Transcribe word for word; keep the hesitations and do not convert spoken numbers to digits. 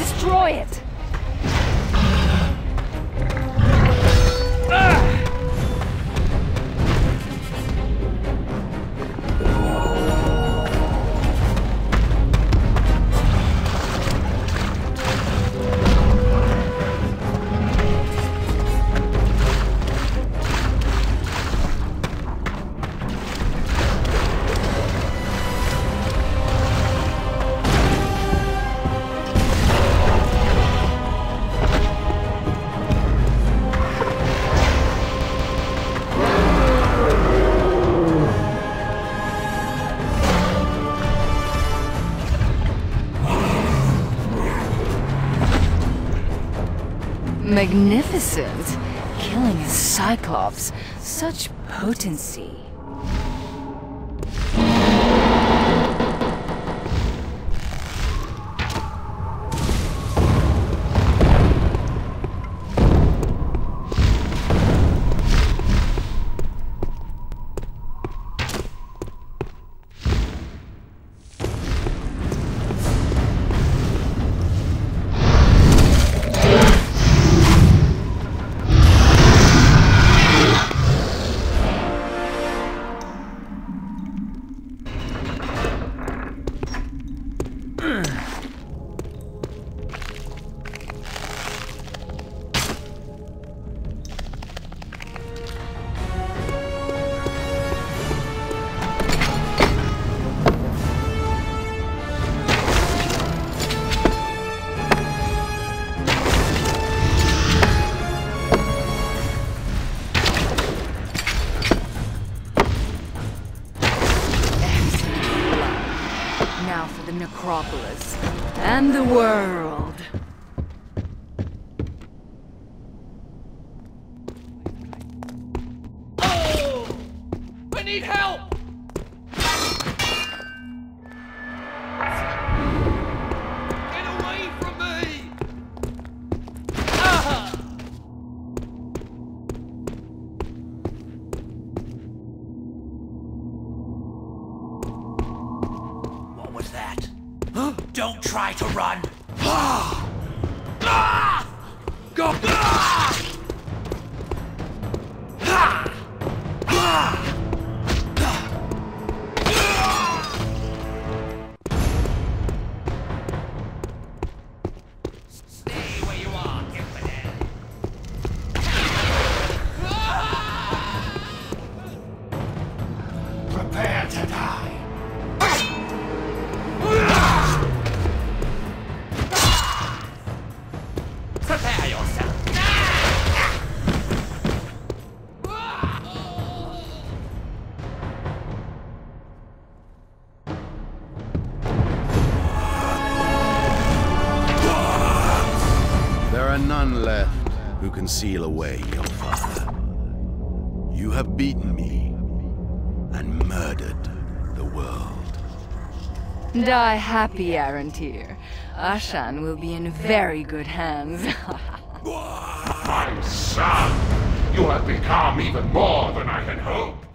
Destroy it! Magnificent! Killing a Cyclops. Such potency. Now for the necropolis and the world. Oh! I need help! Get away from me! Ah! What was that? Huh? Don't try to run! Ah! Ah! Go! Ah! Ah! Ah! Stay where you are, infidel! Prepare to die! Prepare yourself! There are none left who can seal away your father. You have beaten me and murdered the world. Die happy, Arantir. Ashan will be in very good hands. My son, you have become even more than I had hoped.